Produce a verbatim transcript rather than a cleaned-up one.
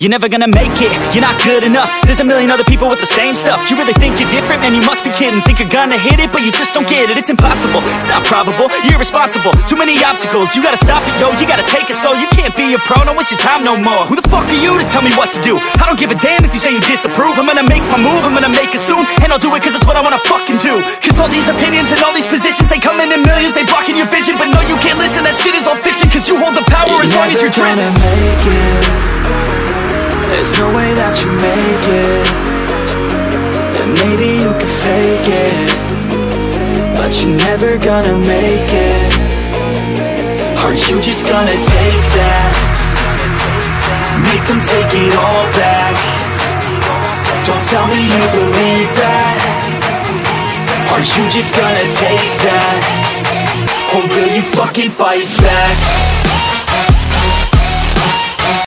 You're never gonna make it, you're not good enough. There's a million other people with the same stuff. You really think you're different? Man, you must be kidding. Think you're gonna hit it, but you just don't get it. It's impossible, it's not probable, you're irresponsible. Too many obstacles, you gotta stop it, yo. You gotta take it slow, you can't be a pro. Don't waste your time no more. Who the fuck are you to tell me what to do? I don't give a damn if you say you disapprove. I'm gonna make my move, I'm gonna make it soon. And I'll do it cause it's what I wanna fucking do. Cause all these opinions and all these positions, they come in in millions. They blocking your vision, but no, you can't listen. That shit is all fiction, cause you hold the power as long as you're dreaming. You're never gonna make it. There's no way that you make it. And maybe you can fake it, but you're never gonna make it. Are you just gonna take that? Make them take it all back. Don't tell me you believe that. Are you just gonna take that? Or will you fucking fight back?